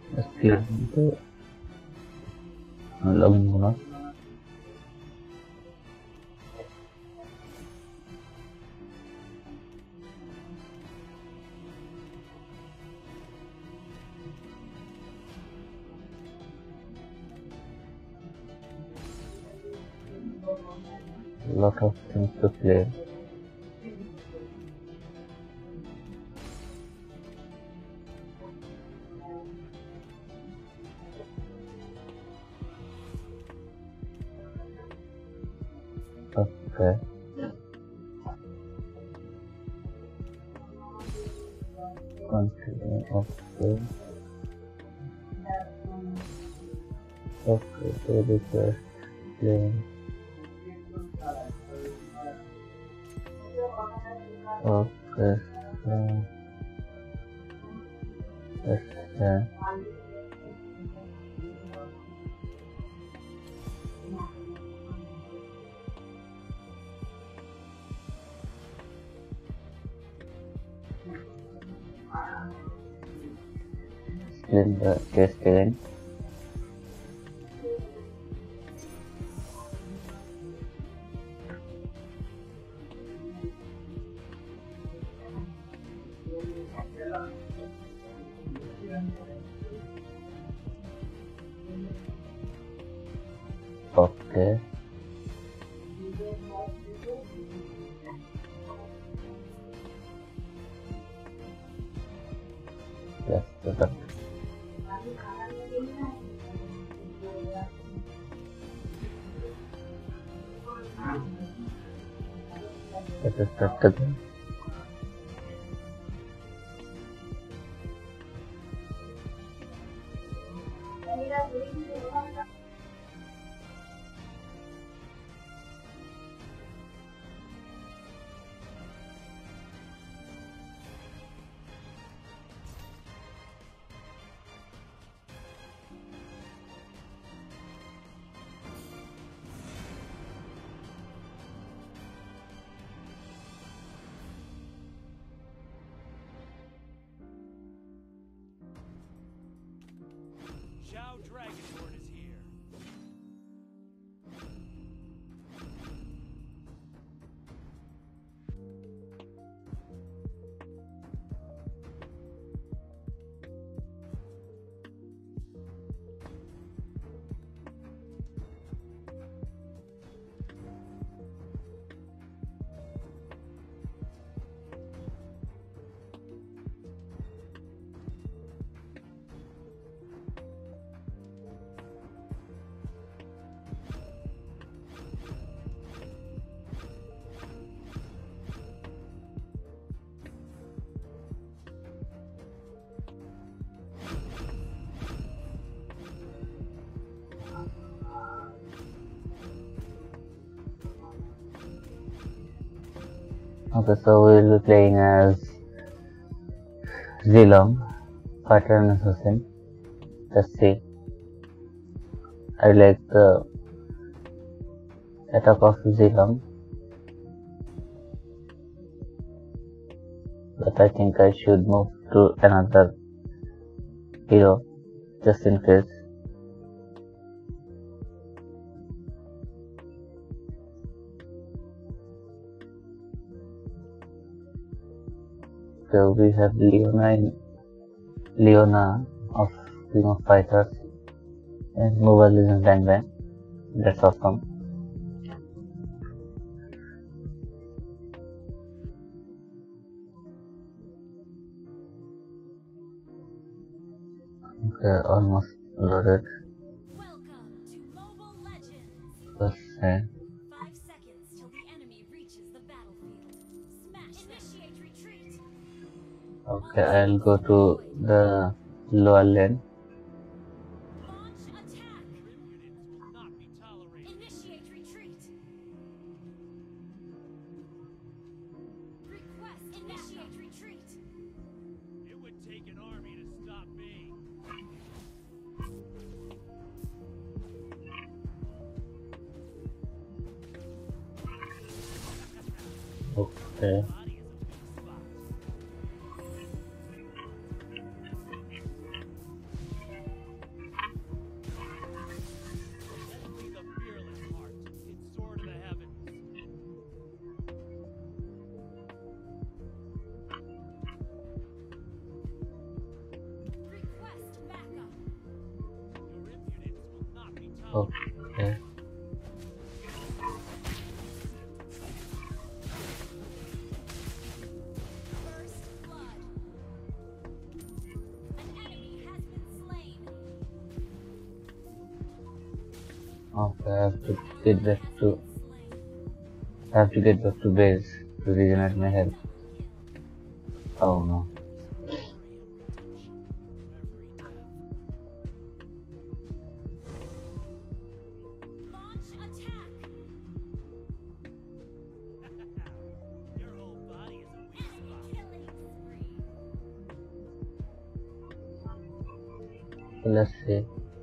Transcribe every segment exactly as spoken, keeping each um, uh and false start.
skill itu login muna. Lot of things to play. Okay. Continue. Okay. Okay. So request playing. Okay. So let's uh, split the test again. Okay. Yes, perfect. Let us start again. Zhao Dragonborn is here. Okay, so we'll be playing as Zilong, fighter and assassin. Let's see. I like the attack of Zilong, but I think I should move to another hero just in case. So we have Leona in Leona of King of Fighters and Mobile Legends Bang Bang. That's awesome. Okay, almost loaded. Welcome to Mobile Legends. Let's say. Five seconds till the enemy reaches the battlefield. Smash. Initiate retreat. Okay, I'll go to the lower lane. Launch attack. Grim units will not be tolerated. Initiate retreat. Request initiate retreat. It would take an army to stop me. Okay. Body is a weak spot. Okay. First blood. An enemy has been slain. Okay, I have to get back Has to been slain. I have to get back to base to regenerate my health. Oh no. Launch attack. Your whole body is a weak Enemy spot. killing spree. So let's see.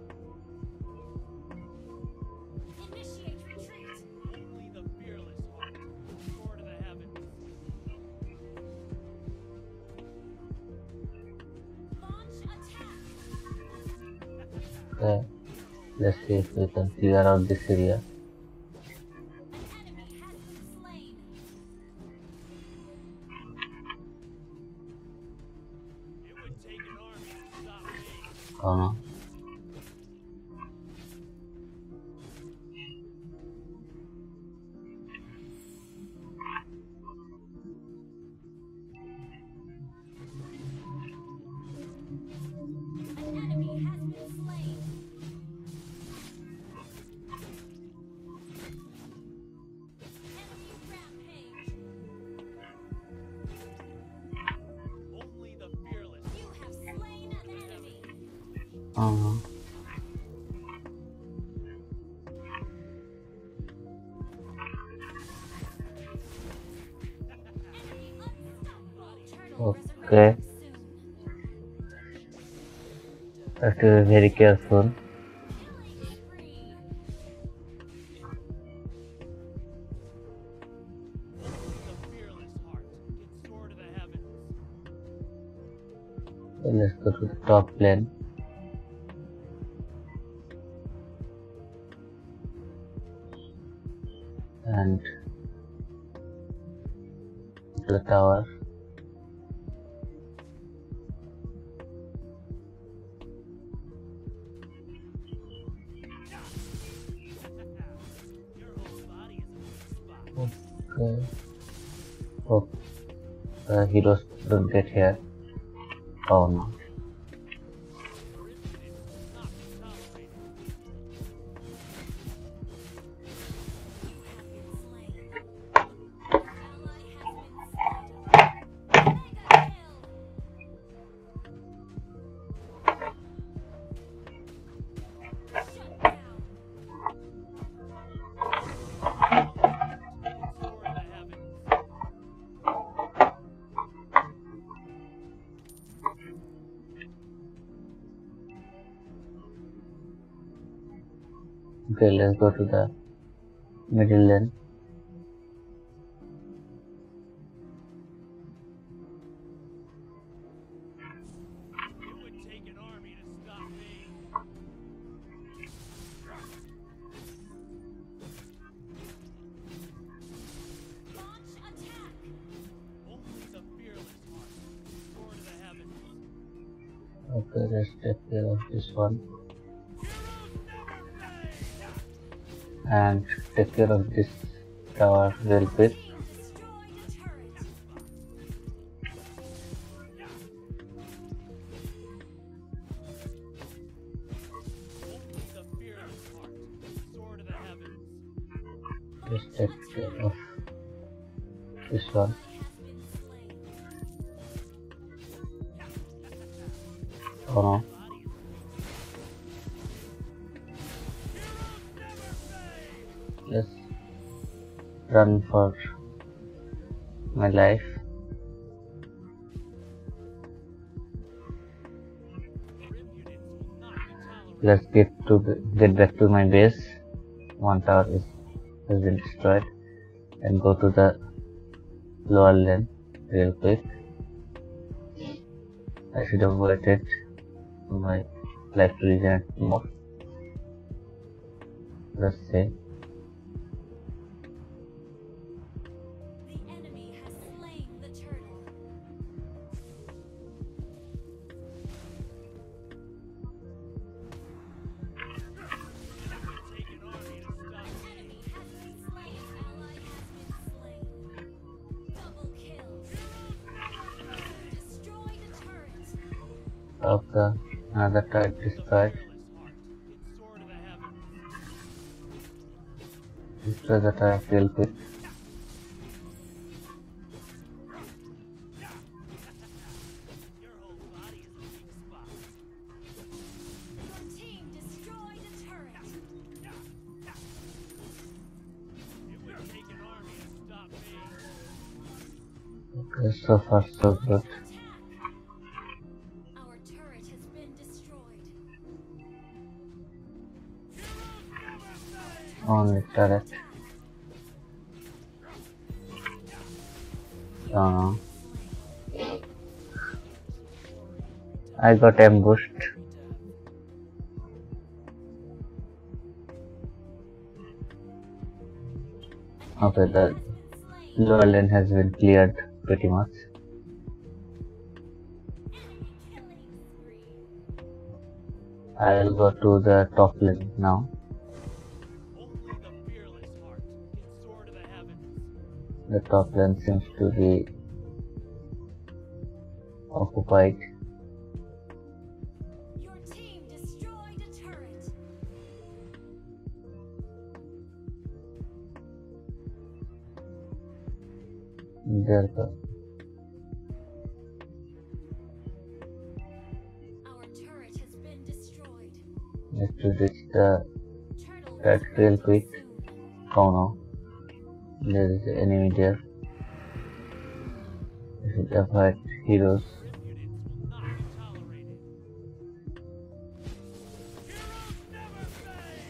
Initiate retreat. Only the fearless heart can soar to the heavens. Launch attack. Okay. Let's see if we can clear out this area. An enemy has been slain. It would take an army to stop me. Oh no. An enemy has been slain. Enemy rampage. Only the fearless. You have slain an enemy. Oh no. Enemy unstoppable. Turtle Okay. resurrecting soon. Have to be very careful. Killing spree. Only the fearless heart can soar to the heavens. So let's go to the top lane. And the tower. Your whole body is a weak spot. Okay. Oh, uh, heroes don't get here. Oh no. Your impudence will not be tolerated. You have been slain. Ally has been slain. Mega kill. Shut down. Soar to the heavens. Okay, let's go to the middle lane. It would take an army to stop me. Launch attack. Only the fearless heart can soar to the heavens. Okay, let's take care of this one Heroes never fade. and take care of this tower real quick. Team destroyed a turret. Only the fearless heart can soar to the heavens. Let's take care of this one. Has been slain. Oh no. Body is a weak spot. Heroes never fade. Let's run for my life. Your impudence will not be tolerated. Let's get to the, get back to my base. One tower is has been destroyed, and go to the lower lane real quick. I should have waited for my life to regenerate more. Let's see. The enemy has slain the turtle. It Okay, another turret destroyed. Destroy the turret real quick. Your whole body is a weak spot. Your team destroyed a turret. It would take an army to stop me. Okay, so far so good. Attack! Our turret has been destroyed. Only turret. Uh, I got ambushed. Okay, the lower lane has been cleared pretty much. I'll go to the top lane now. Only the fearless heart can soar to the heavens. The top lane seems to be occupied. Your team destroyed a turret. There the Our turret has been destroyed. need to reach the Turtle red real quick. soon. Oh no, there is an enemy there. We should avoid heroes. Your impudence will not be tolerated. Heroes never fade!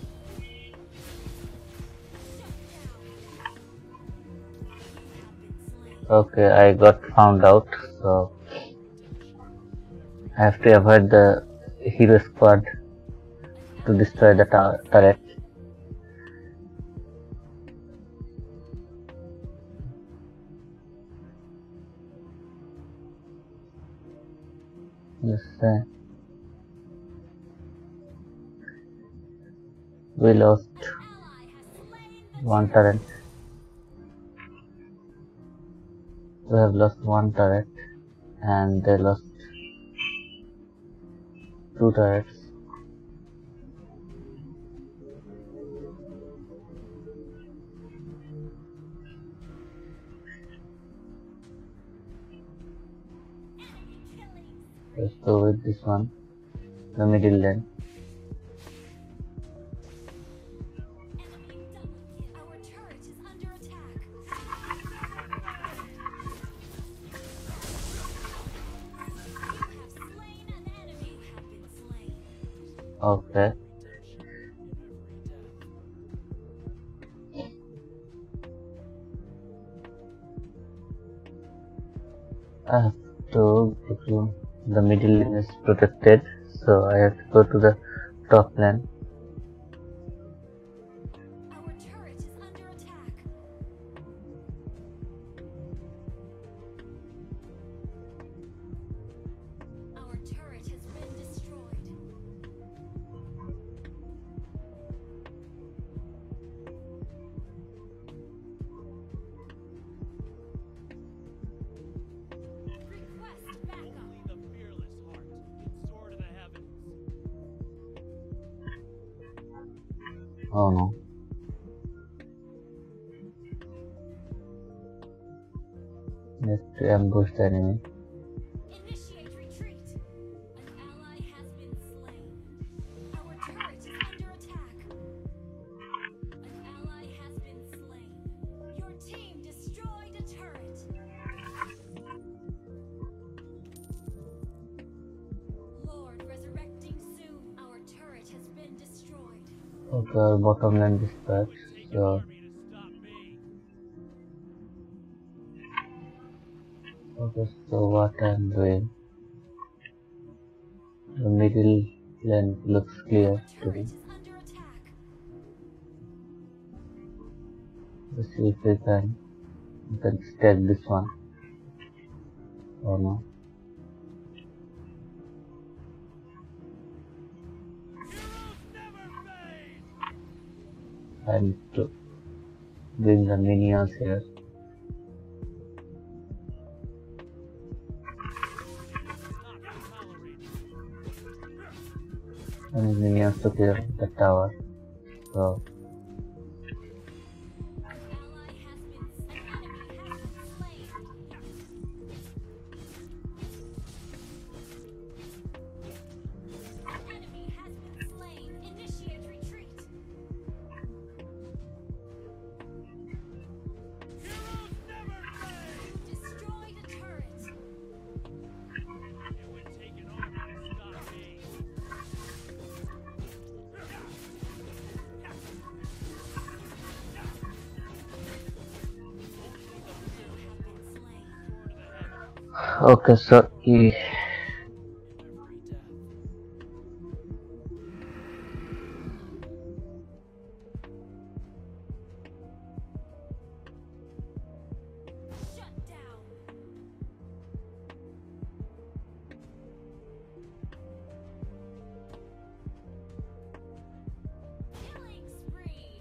Okay, I got found out, so I have to avoid the hero squad to destroy the tur- turret. Yes, uh, we lost Ally has slain the one turret. We have lost one turret, and they lost two turrets. enemy killing. Let's go with this one, the middle lane. Enemy double kill. Our turret is under attack. You have slain an enemy. You have been slain. Okay, I have to go to the middle lane is protected, so I have to go to the top lane. Our turret is under attack. Our turret has been destroyed. Request backup. Only the fearless heart can soar to the heavens. Oh no. Need to ambush the enemy. Initiate retreat. An ally has been slain. Our turret is under attack. An ally has been slain. Your team destroyed a turret. Lord resurrecting soon. Our turret has been destroyed. Okay, our bottom lane dispatch. Take an So army to stop me. okay, so what I'm doing, the middle lane looks clear Our to turret me. is under attack. Let's see if we can, we can stack this one. Oh no. Heroes never fade! I need to bring the minions here. Not be tolerated. and his minions to clear the tower. So Enemy has been slain. Initiate retreat. Heroes never fail! Destroyed a turret. It would take an army to stop me. okay, so he Every death. Shut down. Killing spree.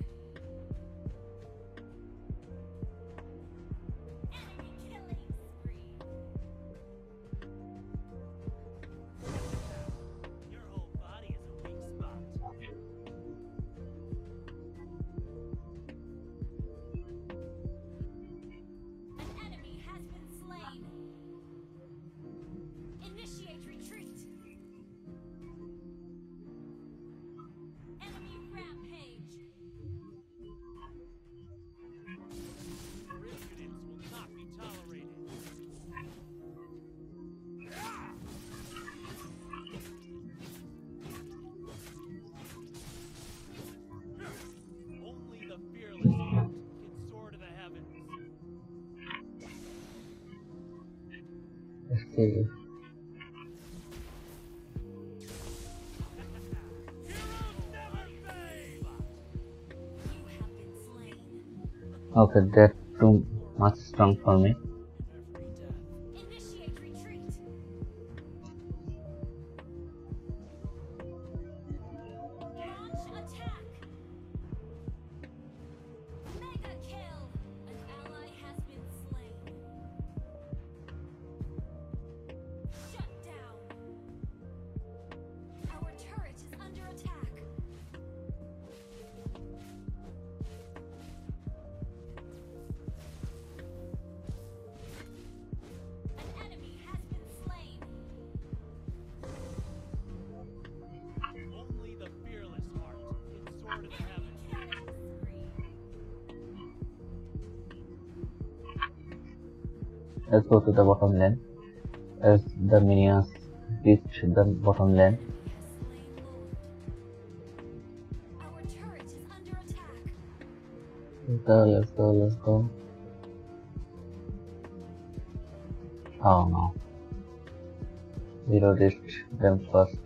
Enemy killing spree. Your whole body is a weak spot. An enemy has been slain. Initiate retreat. Enemy rampage. Impudence will not be tolerated. Only the fearless heart can soar to the heavens. let's see. Heroes never fail! You have been slain. Okay, that's too much strong for me. Every death. Initiate retreat. Launch attack. Mega kill. An ally has been slain. Shut down. Our turret is under attack. An enemy has been slain. Only the fearless heart can soar to the heavens. Killing spree. Let's go to the bottom lane. As the minions reach the bottom lane, Our turret is under attack. let's go, let's go, let's go. Oh no, Hero reached them first.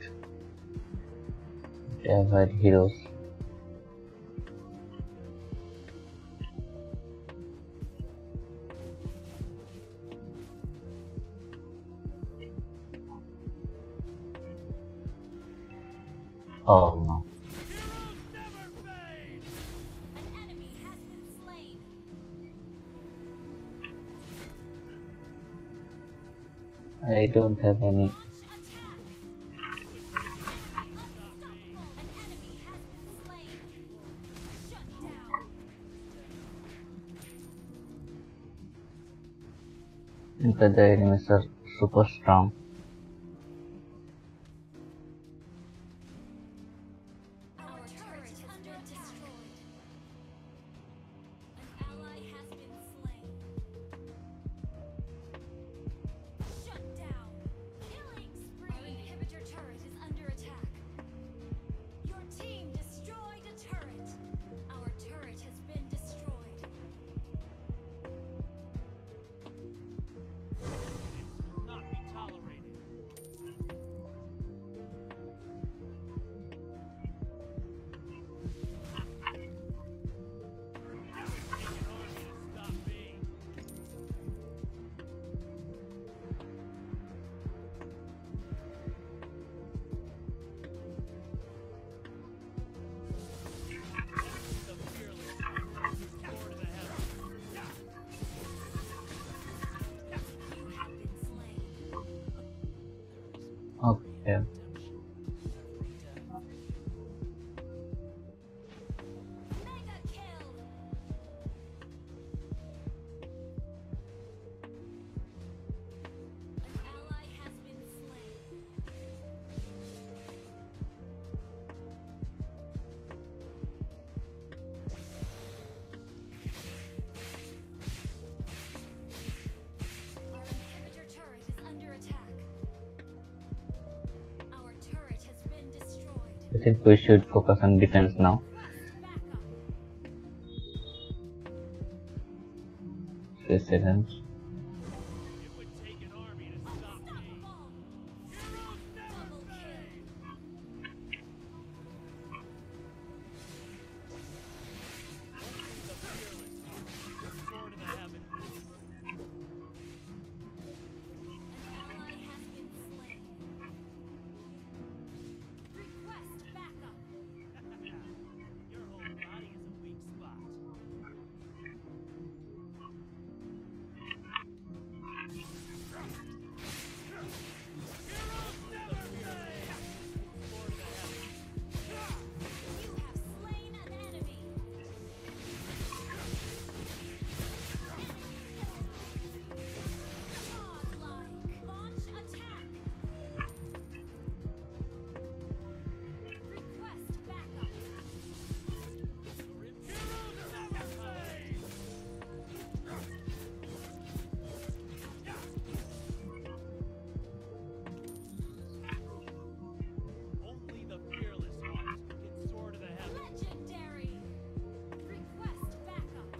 They have had heroes. Oh no. Heroes never fail! An enemy has been slain. I don't have any. Launch attack. Unstoppable. An enemy has been slain. Shut down. Because the enemies are super strong. Our turret is under destroyed. An ally has been slain. Shut down. Killing spree. Our inhibitor turret is under attack. Your team destroyed a turret. Our turret has been destroyed. Impudence will not be tolerated. It would take an army to stop me. Only the fearless heart can soar to the heavens. You have been slain. Okay. Redemption. Every death. I think we should focus on defense now. Three seconds. It would take an army to stop me. Heroes never fade. Only the fearless are the sword of the heavens. An ally has been slain. Request backup. Your whole body is a weak spot. Heroes never fade. Sword of the heavens. You have slain an enemy. Godlike. Launch attack. Request backup. Heroes never fade. Only the fearless heart can soar to the heavens. Legendary. Request backup.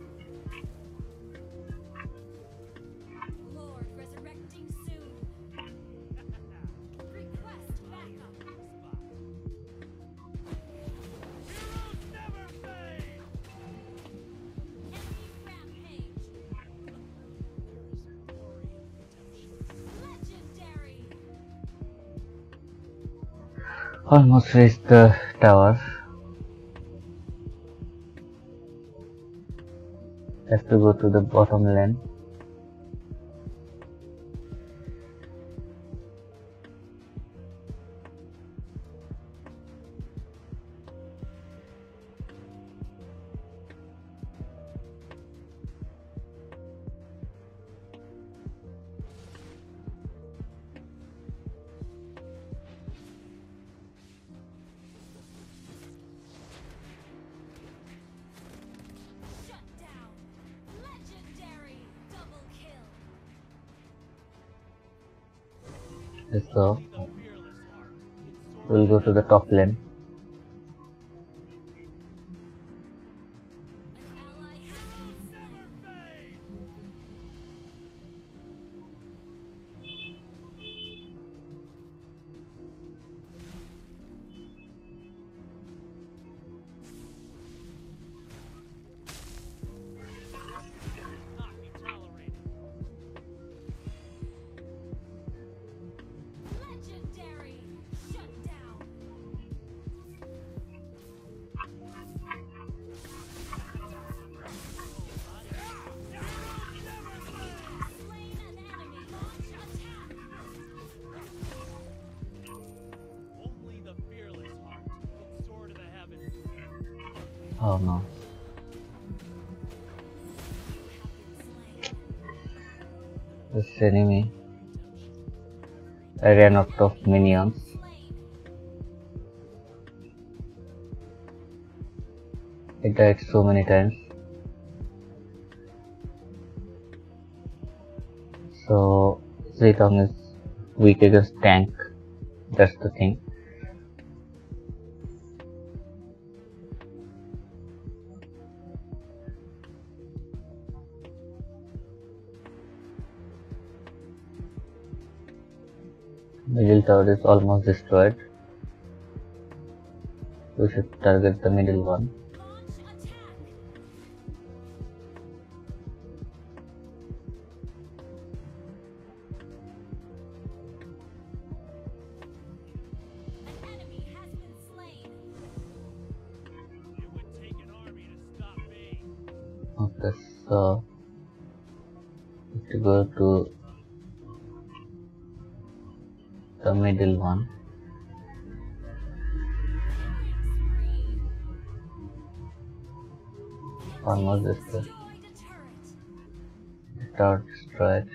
Lord resurrecting soon. Request backup. Heroes never fade. Enemy rampage. There is glory in redemption. Legendary. Almost reached the tower. Have to go to the bottom lane. Shut down. Legendary. Double kill. So Only the fearless heart can soar we'll go to the top lane. An ally has been never slain. fade. Not be tolerated. Legendary. Shut down. Slain an enemy. Launch attack. Only the fearless heart can soar to the heavens. Oh no. You have been slain. This enemy. I ran out of minions. Slain. I died so many times. So Zitong is weak against tank. That's the thing. Middle tower is almost destroyed. We should target the middle one. Launch attack. An enemy has been slain. It would take an army to stop me. Okay, so to go to the middle one. Killing spree. Almost destroyed. Destroyed a turret. Tower destroyed.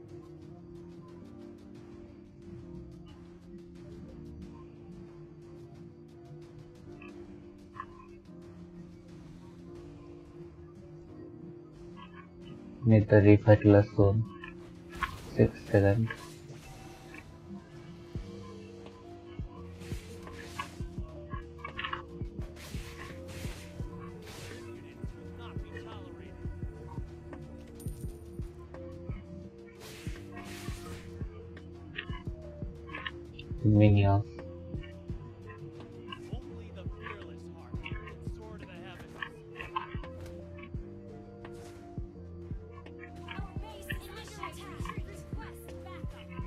Need the refill soon. Six seconds. minions. Only the fearless heart can soar to the heavens. Our base is under attack. Request backup.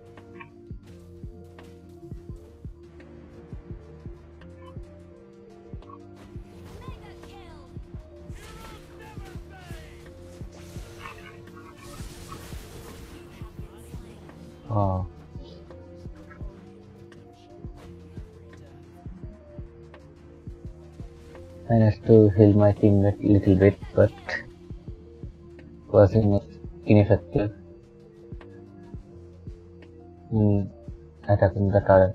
Mega kill. Heroes never fade. Oh, I managed to heal my teammate a little bit, but was in ineffective in attacking the turret.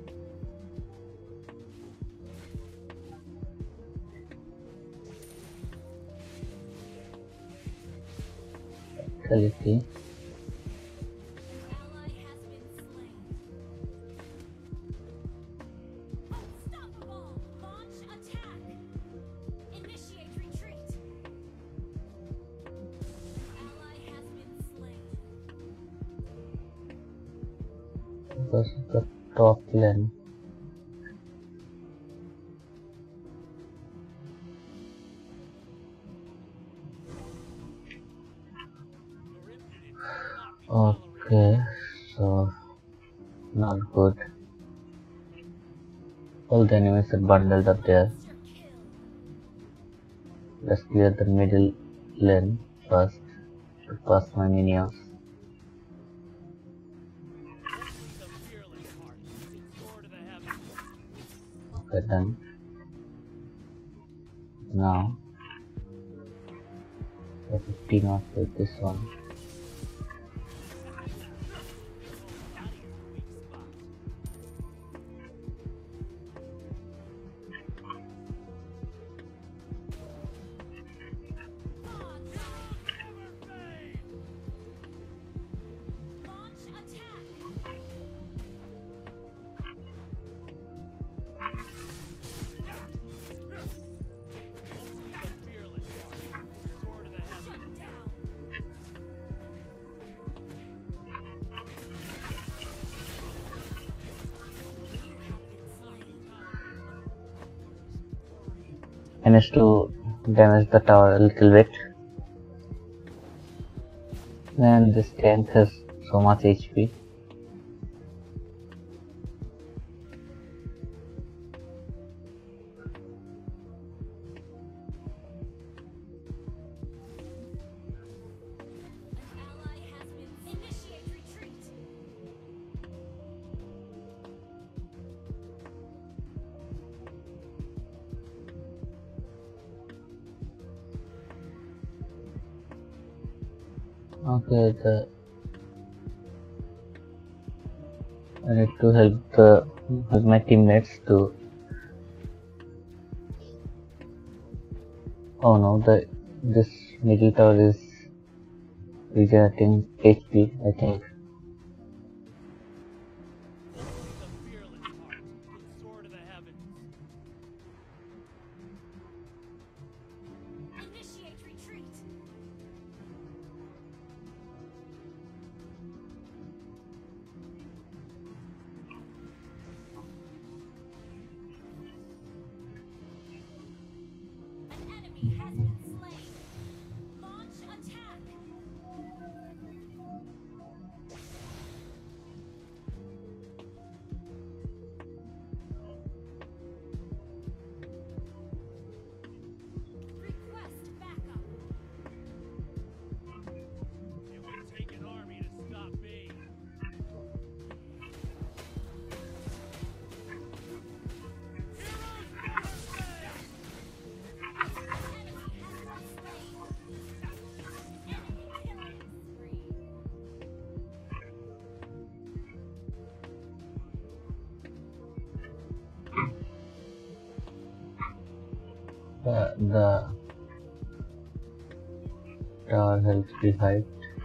Vitality. Ally has been slain. Unstoppable! Launch attack! Initiate retreat! Ally has been slain. Because of the top lane. Your impudence will not be tolerated. Okay, so not good. All the enemies are bundled up there. Monster kill. Let's clear the middle lane first to pass my minions. Only the fearless heart can soar to the heavens. Okay, done. Now, I have to team up with this one. That is the weak spot. Never fade. Launch attack! Only the fearless heart can soar to the heavens. Shut down! Managed to damage the tower a little bit. And this tank has so much H P. An ally has been initiate retreat. Okay, the I need to help the help my teammates to. Oh no, the this middle tower is regenerating H P, I think. Only the fearless heart can soar to the heavens. Initiate retreat. An enemy has been slain. Launch attack. Request backup. It would take an army to stop me. Heroes never fade. Enemy has been slain. Enemy killing spree. The, the tower helps be hyped.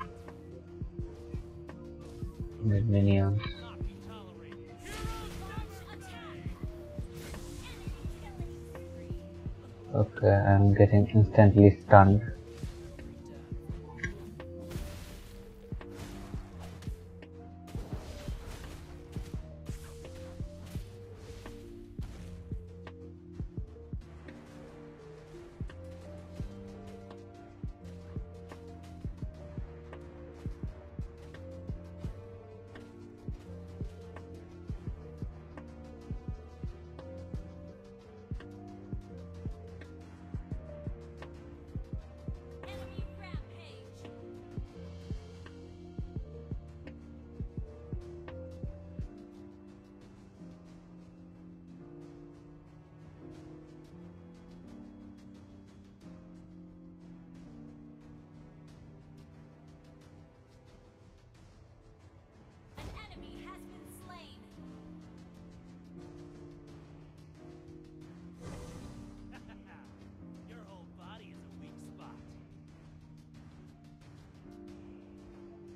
With minions. Will not be tolerated. Launch attack. Enemy killing spree. Okay, I'm getting instantly stunned.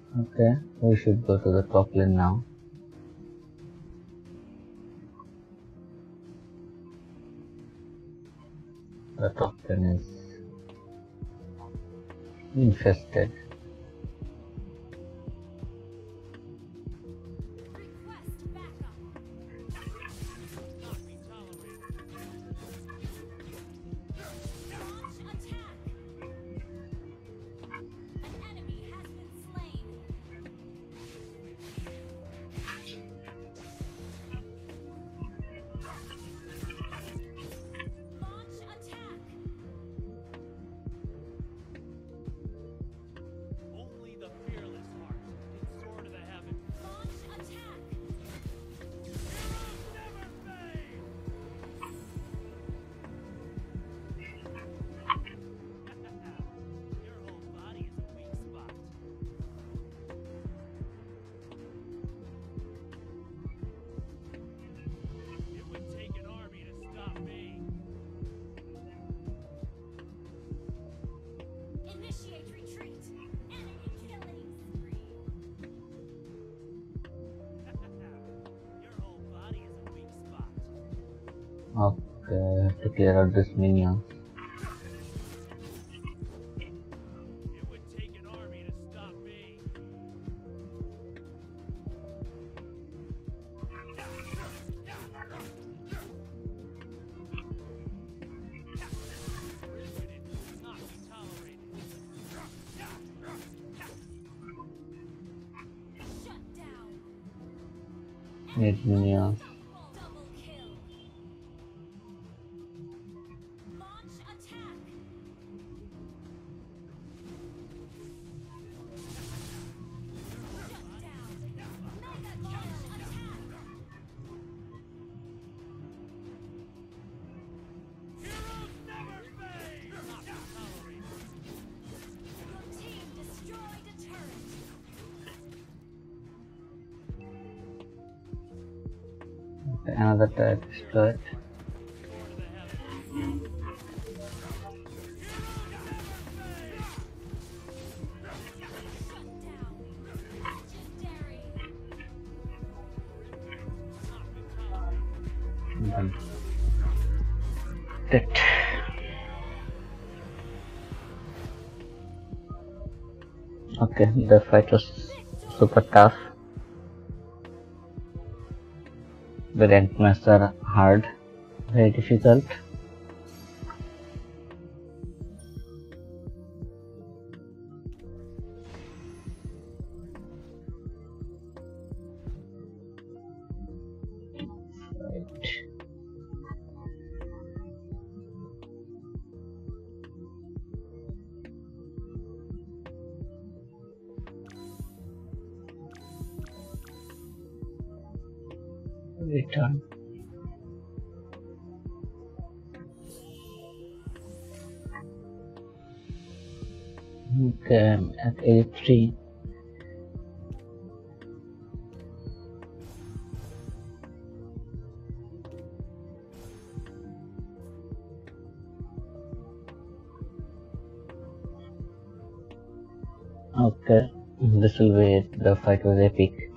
Okay, we should go to the top lane now. The top lane is infested. Request backup. Not be tolerated. Launch attack. An enemy has been slain. Launch attack. Only the fearless heart can soar to the heavens. Launch attack. Heroes never fade! Your whole body is a weak spot. It would take an army to stop me. Initiate retreat. Enemy killing spree. Your whole body is a weak spot. Okay, I have to clear out this minion. It would take an army to stop me. Rigid not be tolerated. Shut down. Need minions. Double kill. Launch attack. Shut down. Mega launch attack. Heroes never fade! Not be tolerated. Your team destroyed a turret. Okay, another turret destroyed. Soar to the heavens. Shut down. Legendary. Not be tolerated. Done. Dead. Okay, the fight was super tough. The rank matches are hard, very difficult. Right. Return. Okay, I'm at eighty-three. Okay, this will be it. The fight was epic.